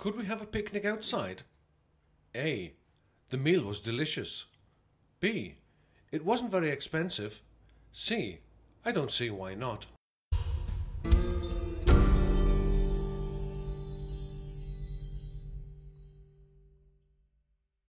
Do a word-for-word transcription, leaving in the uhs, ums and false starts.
Could we have a picnic outside? A. The meal was delicious. B. It wasn't very expensive. C. I don't see why not.